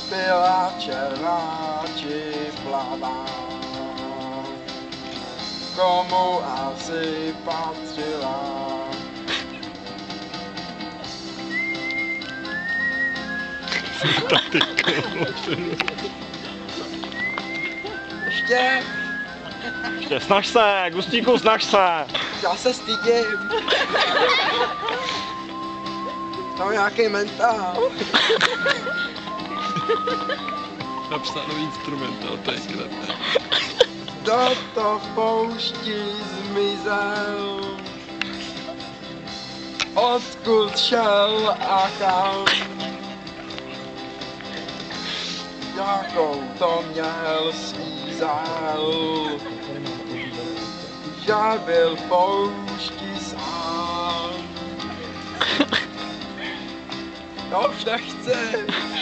byla černá či plavá. Komu asi patřila? Ještě? Ještě, snaž se, Gustíku, snaž se! Já se stydím. To je nějaký mentál. Napsaný instrumentál, to je krátné. Kdo to v poušti zmizel? Odkud šel a kam? Jakou to měl svízel? Že byl v poušti sám. Já už nechci.